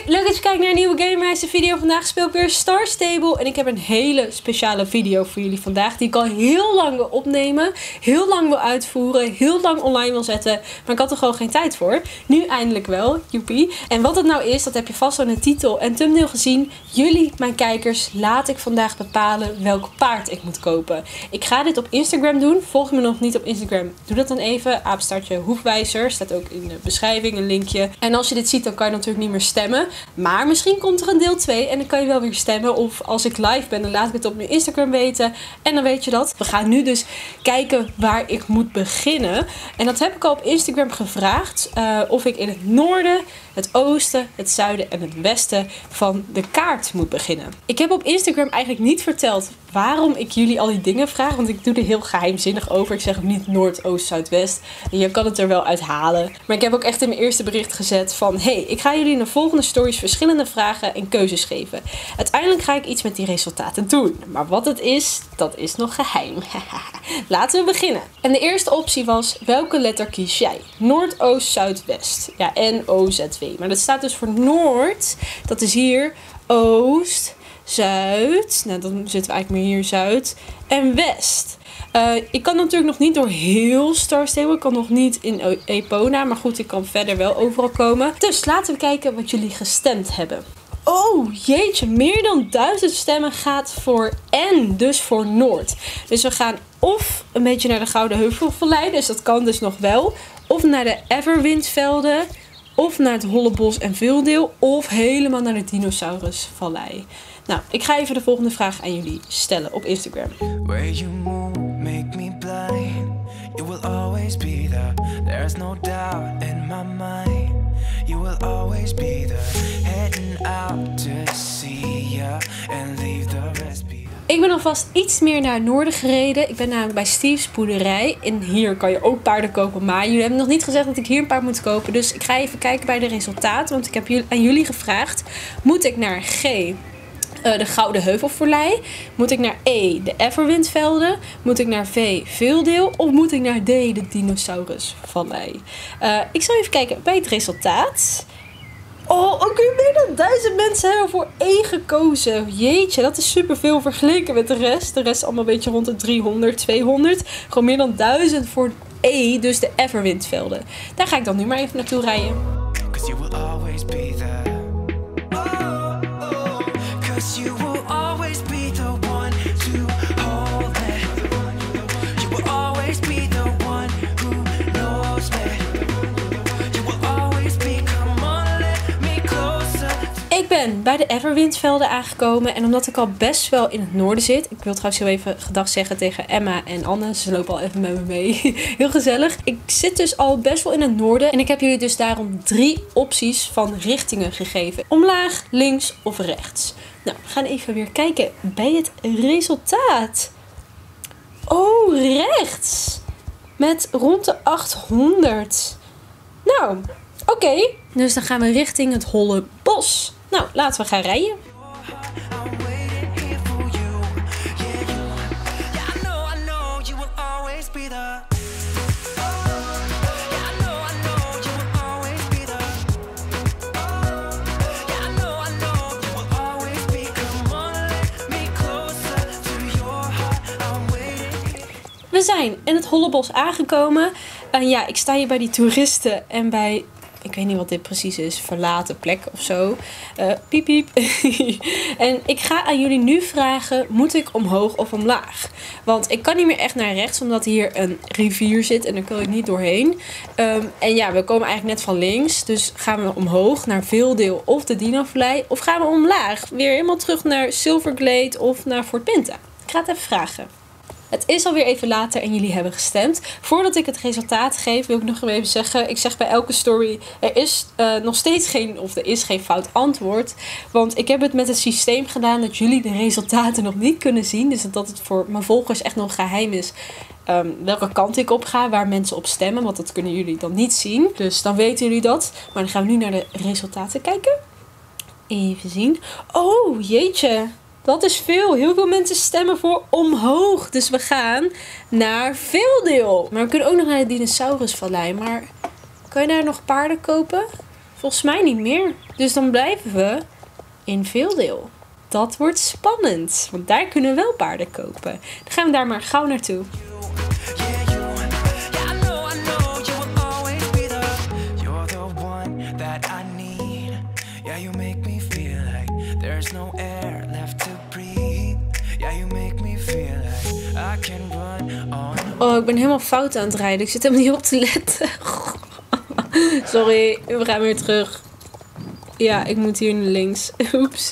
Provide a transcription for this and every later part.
leuk dat je kijkt naar een nieuwe Gamemeister video. Vandaag speel ik weer Star Stable. En ik heb een hele speciale video voor jullie vandaag. Die ik al heel lang wil opnemen. Heel lang wil uitvoeren. Heel lang online wil zetten. Maar ik had er gewoon geen tijd voor. Nu eindelijk wel. Joepie. En wat het nou is, dat heb je vast al in de titel en thumbnail gezien. Jullie, mijn kijkers, laat ik vandaag bepalen welk paard ik moet kopen. Ik ga dit op Instagram doen. Volg me nog niet op Instagram. Doe dat dan even. Apenstaartje Hoefwijzer. Staat ook in de beschrijving een linkje. En als je dit ziet, dan kan je natuurlijk niet meer stemmen. Maar misschien komt er een deel 2 en dan kan je wel weer stemmen. Of als ik live ben, dan laat ik het op mijn Instagram weten. En dan weet je dat. We gaan nu dus kijken waar ik moet beginnen. En dat heb ik al op Instagram gevraagd. Of ik in het noorden, het oosten, het zuiden en het westen van de kaart moet beginnen. Ik heb op Instagram eigenlijk niet verteld waarom ik jullie al die dingen vraag. Want ik doe er heel geheimzinnig over. Ik zeg ook niet noord, oost, zuid, west. Je kan het er wel uithalen. Maar ik heb ook echt in mijn eerste bericht gezet van... Hey, ik ga jullie in de volgende stories verschillende vragen en keuzes geven. Uiteindelijk ga ik iets met die resultaten doen. Maar wat het is, dat is nog geheim. Laten we beginnen. En de eerste optie was, welke letter kies jij? Noord, oost, zuid, west. Ja, N-O-Z-W. Maar dat staat dus voor Noord. Dat is hier oost, zuid. Nou, dan zitten we eigenlijk meer hier zuid. En west. Ik kan natuurlijk nog niet door heel Star Stable. Ik kan nog niet in Epona. Maar goed, ik kan verder wel overal komen. Dus laten we kijken wat jullie gestemd hebben. Oh jeetje, meer dan 1000 stemmen gaat voor N, dus voor Noord. Dus we gaan of een beetje naar de Gouden Heuvelvallei, dus dat kan dus nog wel. Of naar de Everwindvelden. Of naar het Hollebos en Veeldeel. Of helemaal naar de Dinosaurusvallei. Nou, ik ga even de volgende vraag aan jullie stellen op Instagram. Where you move, make me blind. You will always be there. There's no doubt in my mind. You will always be there. Heading out to see ya and leave the rest behind. Ik ben alvast iets meer naar het noorden gereden. Ik ben namelijk bij Steve's boerderij. En hier kan je ook paarden kopen. Maar jullie hebben nog niet gezegd dat ik hier een paard moet kopen. Dus ik ga even kijken bij de resultaten. Want ik heb aan jullie gevraagd. Moet ik naar G, de Gouden Heuvelvallei? Moet ik naar E, de Everwindvelden? Moet ik naar V, Veeldeel? Of moet ik naar D, de Dinosaurusvallei? Ik zal even kijken bij het resultaat. Oh, oké, meer dan 1000 mensen hebben voor E gekozen. Jeetje, dat is superveel vergeleken met de rest. De rest allemaal een beetje rond de 300, 200. Gewoon meer dan 1000 voor E, dus de Everwindvelden. Daar ga ik dan nu maar even naartoe rijden. Ik ben bij de Everwindvelden aangekomen en omdat ik al best wel in het noorden zit. Ik wil trouwens heel even gedag zeggen tegen Emma en Anne. Ze lopen al even met me mee. Heel gezellig. Ik zit dus al best wel in het noorden en ik heb jullie dus daarom 3 opties van richtingen gegeven. Omlaag, links of rechts. Nou, we gaan even weer kijken bij het resultaat. Oh, rechts. Met rond de 800. Nou, oké. Dus dan gaan we richting het Hollebos. Nou, laten we gaan rijden. We zijn in het Hollebos aangekomen. Ja, ik sta hier bij die toeristen en bij... Ik weet niet wat dit precies is. Verlaten plek of zo. Piep piep. En ik ga aan jullie nu vragen. Moet ik omhoog of omlaag? Want ik kan niet meer echt naar rechts. Omdat hier een rivier zit. En daar kan ik niet doorheen. En ja, we komen eigenlijk net van links. Dus gaan we omhoog naar Veeldeel of de Dinovallei. Of gaan we omlaag? Weer helemaal terug naar Silverglade of naar Fort Pinta. Ik ga het even vragen. Het is alweer even later en jullie hebben gestemd. Voordat ik het resultaat geef, wil ik nog even zeggen. Ik zeg bij elke story, er is nog steeds geen fout antwoord. Want ik heb het met het systeem gedaan dat jullie de resultaten nog niet kunnen zien. Dus dat het voor mijn volgers echt nog geheim is welke kant ik op ga, waar mensen op stemmen. Want dat kunnen jullie dan niet zien. Dus dan weten jullie dat. Maar dan gaan we nu naar de resultaten kijken. Even zien. Oh, jeetje. Dat is veel. Heel veel mensen stemmen voor omhoog. Dus we gaan naar Veeldeel. Maar we kunnen ook nog naar de Dinosaurusvallei. Maar kan je daar nog paarden kopen? Volgens mij niet meer. Dus dan blijven we in Veeldeel. Dat wordt spannend. Want daar kunnen we wel paarden kopen. Dan gaan we daar maar gauw naartoe. Oh, ik ben helemaal fout aan het rijden. Ik zit helemaal niet op te letten. Sorry, we gaan weer terug. Ja, ik moet hier naar links. Oeps.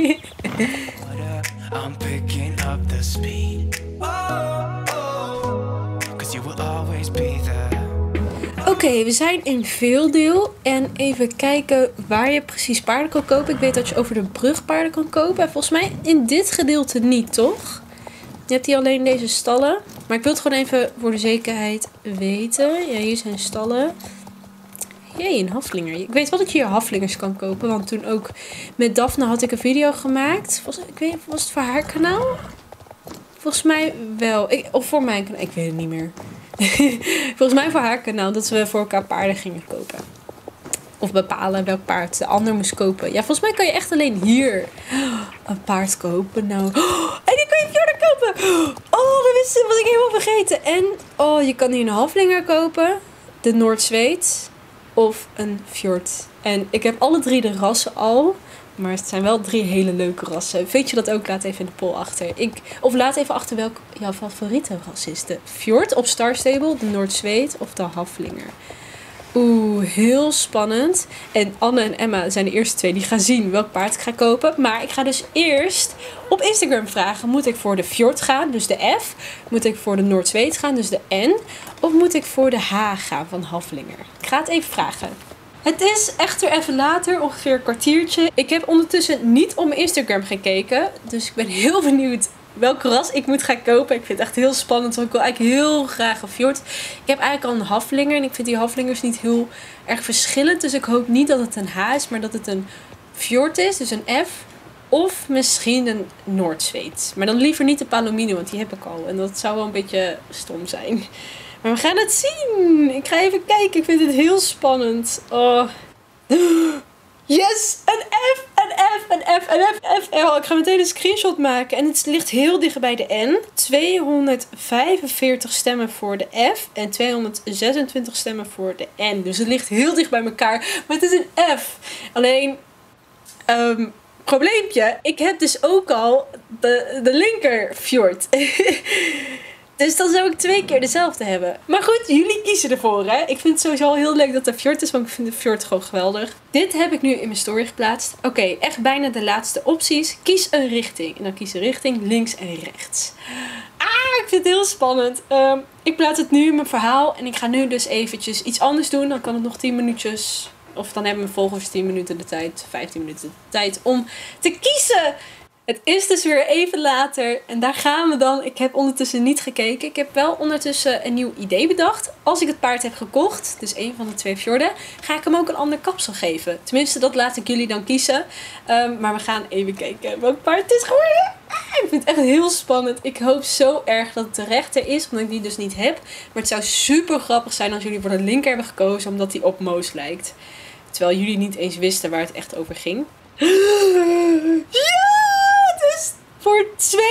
Oké, we zijn in Veeldeel. En even kijken waar je precies paarden kan kopen. Ik weet dat je over de brug paarden kan kopen. En volgens mij in dit gedeelte niet, toch? Je hebt hier alleen deze stallen. Maar ik wil het gewoon even voor de zekerheid weten. Ja, hier zijn stallen. Jee, een haflinger. Ik weet wel dat je hier haflingers kan kopen. Want toen ook met Daphne had ik een video gemaakt. Ik weet niet, was het voor haar kanaal? Volgens mij wel. Of voor mijn kanaal. Ik weet het niet meer. Volgens mij voor haar kanaal. Dat we voor elkaar paarden gingen kopen. Of bepalen welk paard de ander moest kopen. Ja, volgens mij kan je echt alleen hier een paard kopen. Nou. En die kan je fjorden kopen. Oh, dat was ik helemaal vergeten. En je kan hier een haflinger kopen. De Noord-Zweed. Of een fjord. En ik heb alle 3 de rassen al. Maar het zijn wel 3 hele leuke rassen. Weet je dat ook? Laat even in de poll achter. Of laat even achter welk jouw favoriete ras is. De fjord op Star Stable. De Noord-Zweed of de haflinger. Oeh, heel spannend. En Anne en Emma zijn de eerste 2 die gaan zien welk paard ik ga kopen. Maar ik ga dus eerst op Instagram vragen. Moet ik voor de fjord gaan, dus de F? Moet ik voor de Noord-Zweed gaan, dus de N? Of moet ik voor de H gaan van haflinger? Ik ga het even vragen. Het is echter even later, ongeveer een kwartiertje. Ik heb ondertussen niet op mijn Instagram gekeken. Dus ik ben heel benieuwd welk ras ik moet gaan kopen. Ik vind het echt heel spannend, want ik wil eigenlijk heel graag een fjord. Ik heb eigenlijk al een haflinger en ik vind die haflingers niet heel erg verschillend. Dus ik hoop niet dat het een H is, maar dat het een fjord is, dus een F. Of misschien een Noord-Zweed. Maar dan liever niet de Palomino, want die heb ik al. En dat zou wel een beetje stom zijn. Maar we gaan het zien. Ik ga even kijken. Ik vind het heel spannend. Oh. Yes! Een F, een F, een F, een F, F. Oh, ik ga meteen een screenshot maken. En het ligt heel dicht bij de N. 245 stemmen voor de F. En 226 stemmen voor de N. Dus het ligt heel dicht bij elkaar. Maar het is een F. Alleen, probleempje. Ik heb dus ook al de linker fjord. Dus dan zou ik 2 keer dezelfde hebben. Maar goed, jullie kiezen ervoor, hè. Ik vind het sowieso al heel leuk dat er fjord is, want ik vind de fjord gewoon geweldig. Dit heb ik nu in mijn story geplaatst. Oké, echt bijna de laatste opties. Kies een richting. En dan kies een richting links en rechts. Ik vind het heel spannend. Ik plaats het nu in mijn verhaal. En ik ga nu dus eventjes iets anders doen. Dan kan het nog 10 minuutjes. Of dan hebben mijn volgers 10 minuten de tijd. 15 minuten de tijd om te kiezen. Het is dus weer even later en daar gaan we dan. Ik heb ondertussen niet gekeken. Ik heb wel ondertussen een nieuw idee bedacht. Als ik het paard heb gekocht, dus een van de 2 fjorden, ga ik hem ook een ander kapsel geven. Tenminste, dat laat ik jullie dan kiezen. Maar we gaan even kijken welk paard het is geworden. Ik vind het echt heel spannend. Ik hoop zo erg dat het de rechter is, omdat ik die dus niet heb. Maar het zou super grappig zijn als jullie voor de linker hebben gekozen, omdat die op Moos lijkt. Terwijl jullie niet eens wisten waar het echt over ging. Ja! Dus voor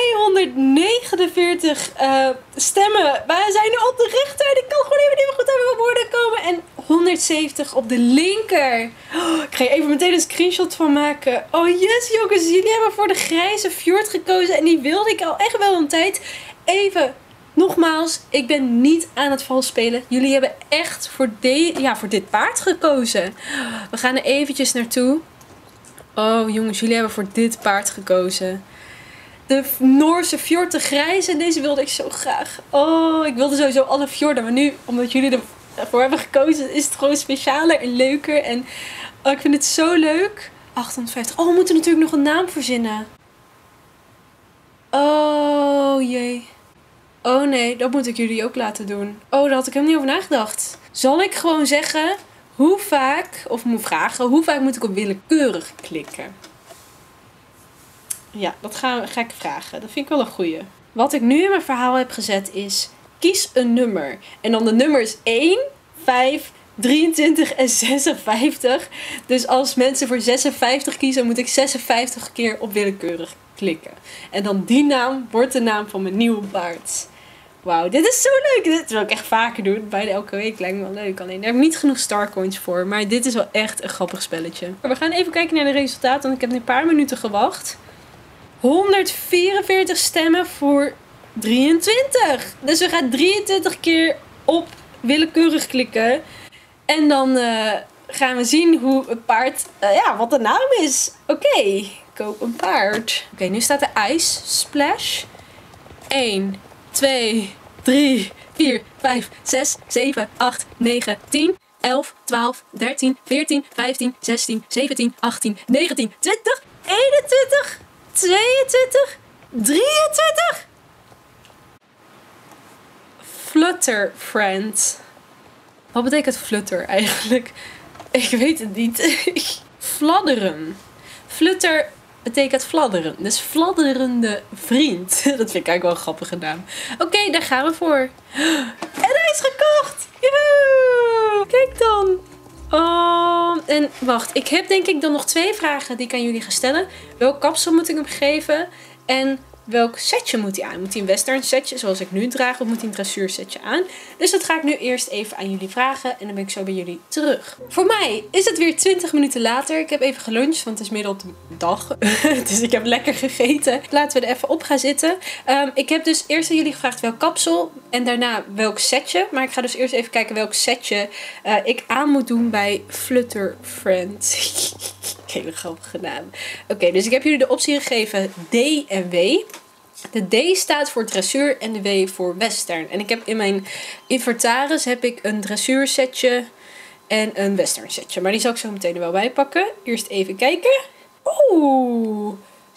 249 stemmen. Wij zijn nu op de rechter. Ik kan gewoon even niet meer goed aan mijn woorden komen. En 170 op de linker. Ik ga je even meteen een screenshot van maken. Oh yes jongens, jullie hebben voor de grijze fjord gekozen. En die wilde ik al echt wel een tijd. Even, nogmaals, ik ben niet aan het vals spelen. Jullie hebben echt voor dit paard gekozen. We gaan er eventjes naartoe. Oh jongens, jullie hebben voor dit paard gekozen. De Noorse fjord, de grijze. En deze wilde ik zo graag. Oh, ik wilde sowieso alle fjorden. Maar nu, omdat jullie ervoor hebben gekozen, is het gewoon specialer en leuker. En ik vind het zo leuk. 850. Oh, we moeten natuurlijk nog een naam verzinnen. Oh jee. Oh nee, dat moet ik jullie ook laten doen. Oh, daar had ik helemaal niet over nagedacht. Zal ik gewoon zeggen hoe vaak moet ik op willekeurig klikken? Ja, dat ga ik vragen. Dat vind ik wel een goeie. Wat ik nu in mijn verhaal heb gezet is, kies een nummer. En dan de nummers 1, 5, 23 en 56. Dus als mensen voor 56 kiezen, moet ik 56 keer op willekeurig klikken. En dan die naam wordt de naam van mijn nieuwe paard. Wauw, dit is zo leuk. Dit wil ik echt vaker doen. Bijna elke week lijkt me wel leuk. Alleen daar heb ik niet genoeg starcoins voor. Maar dit is wel echt een grappig spelletje. We gaan even kijken naar de resultaten. Want ik heb nu een paar minuten gewacht. 144 stemmen voor 23. Dus we gaan 23 keer op willekeurig klikken. En dan gaan we zien hoe het paard, wat de naam is. Oké, koop een paard. Oké, nu staat er Ice Splash. 1, 2, 3, 4, 5, 6, 7, 8, 9, 10, 11, 12, 13, 14, 15, 16, 17, 18, 19, 20, 21, 22, 23. Flutter Friend. Wat betekent flutter eigenlijk? Ik weet het niet. Fladderen. Flutter betekent fladderen. Dus fladderende vriend. Dat vind ik eigenlijk wel een grappige naam. Oké, daar gaan we voor. En hij is gekocht! Joehoe! Kijk dan. Oh, en wacht. Ik heb denk ik dan nog 2 vragen die ik aan jullie ga stellen. Welk kapsel moet ik hem geven? En welk setje moet hij aan? Moet hij een western setje zoals ik nu draag of moet hij een dressuur setje aan? Dus dat ga ik nu eerst even aan jullie vragen en dan ben ik zo bij jullie terug. Voor mij is het weer 20 minuten later. Ik heb even geluncht, want het is midden op de dag. Dus ik heb lekker gegeten. Laten we er even op gaan zitten. Ik heb dus eerst aan jullie gevraagd welk kapsel en daarna welk setje. Maar ik ga dus eerst even kijken welk setje ik aan moet doen bij Flutter Friend. Hele grappige naam. Oké, dus ik heb jullie de optie gegeven D en W. De D staat voor dressuur en de W voor western. En ik heb in mijn inventaris heb ik een dressuur setje en een western setje. Maar die zal ik zo meteen er wel bij pakken. Eerst even kijken. Oeh,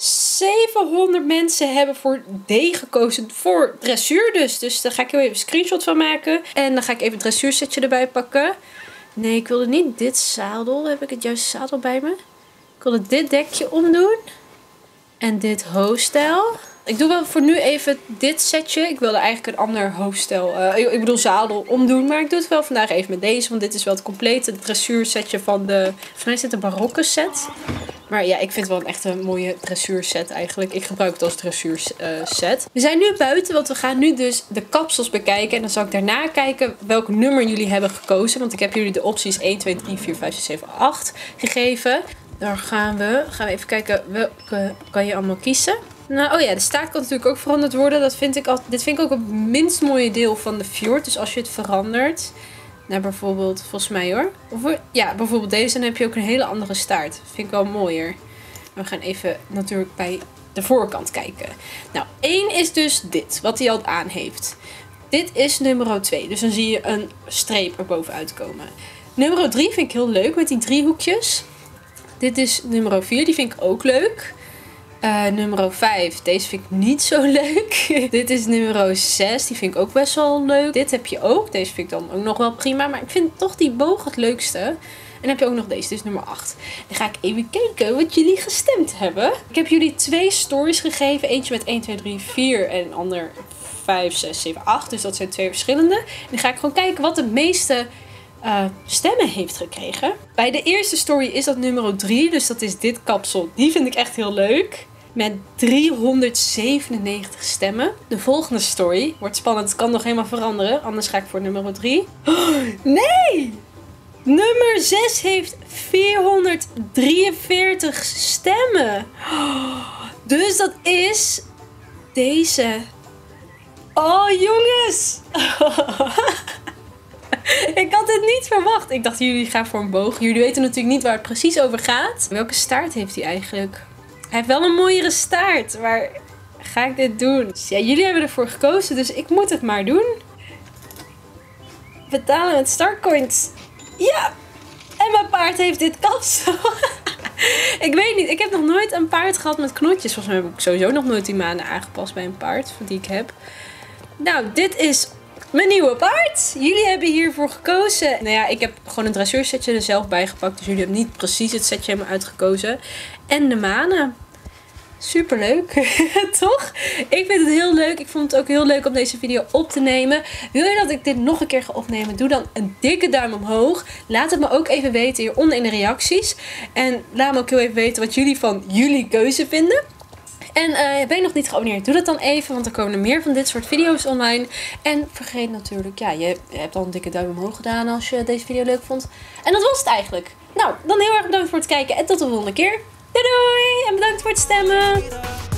700 mensen hebben voor D gekozen voor dressuur dus. Dus daar ga ik heel even een screenshot van maken. En dan ga ik even het dressuur setje erbij pakken. Nee, ik wilde niet dit zadel. Heb ik het juiste zadel bij me? Ik wilde dit dekje omdoen. En dit hoofdstel. Ik doe wel voor nu even dit setje. Ik wilde eigenlijk een ander hoofdstel, ik bedoel zadel omdoen. Maar ik doe het wel vandaag even met deze. Want dit is wel het complete dressuur setje van de... Volgens mij is dit een barokke set. Maar ja, ik vind het wel echt een mooie dressuur set eigenlijk. Ik gebruik het als dressuur set. We zijn nu buiten, want we gaan nu dus de kapsels bekijken. En dan zal ik daarna kijken welk nummer jullie hebben gekozen. Want ik heb jullie de opties 1, 2, 3, 4, 5, 6, 7, 8 gegeven. Daar gaan we even kijken welke kan je allemaal kiezen. Nou, oh ja, de staart kan natuurlijk ook veranderd worden. Dit vind ik ook het minst mooie deel van de fjord. Dus als je het verandert naar bijvoorbeeld, volgens mij hoor. Ja, bijvoorbeeld deze, dan heb je ook een hele andere staart. Vind ik wel mooier. We gaan even natuurlijk bij de voorkant kijken. Nou, 1 is dus dit, wat hij al aan heeft. Dit is nummer 2. Dus dan zie je een streep erbovenuit komen. Nummer 3 vind ik heel leuk met die driehoekjes. Dit is nummer 4, die vind ik ook leuk. Nummer 5, deze vind ik niet zo leuk. Dit is nummer 6, die vind ik ook best wel leuk. Dit heb je ook, deze vind ik dan ook nog wel prima. Maar ik vind toch die boog het leukste. En dan heb je ook nog deze, dus nummer 8. Dan ga ik even kijken wat jullie gestemd hebben. Ik heb jullie 2 stories gegeven. Eentje met 1, 2, 3, 4 en een ander 5, 6, 7, 8. Dus dat zijn 2 verschillende. En dan ga ik gewoon kijken wat de meeste stemmen heeft gekregen. Bij de eerste story is dat nummer 3. Dus dat is dit kapsel. Die vind ik echt heel leuk. Met 397 stemmen. De volgende story wordt spannend. Het kan nog helemaal veranderen. Anders ga ik voor nummer 3. Oh, nee! Nummer 6 heeft 443 stemmen. Oh, dus dat is deze. Oh jongens! Ik had het niet verwacht. Ik dacht, jullie gaan voor een boog. Jullie weten natuurlijk niet waar het precies over gaat. Welke staart heeft hij eigenlijk? Hij heeft wel een mooiere staart. Maar ga ik dit doen? Dus ja, jullie hebben ervoor gekozen. Dus ik moet het maar doen. Betalen met starcoins. Ja! En mijn paard heeft dit kapsel. Ik weet niet. Ik heb nog nooit een paard gehad met knotjes. Volgens mij heb ik sowieso nog nooit die manen aangepast bij een paard. Die ik heb. Nou, dit is mijn nieuwe paard. Jullie hebben hiervoor gekozen. Nou ja, ik heb gewoon een dressuursetje er zelf bij gepakt. Dus jullie hebben niet precies het setje helemaal uitgekozen. En de manen. Super leuk, toch? Ik vind het heel leuk. Ik vond het ook heel leuk om deze video op te nemen. Wil je dat ik dit nog een keer ga opnemen? Doe dan een dikke duim omhoog. Laat het me ook even weten hieronder in de reacties. En laat me ook heel even weten wat jullie van jullie keuze vinden. En ben je nog niet geabonneerd? Doe dat dan even, want er komen er meer van dit soort video's online. En vergeet natuurlijk, ja, je hebt al een dikke duim omhoog gedaan als je deze video leuk vond. En dat was het eigenlijk. Nou, dan heel erg bedankt voor het kijken en tot de volgende keer. Doei doei! En bedankt voor het stemmen!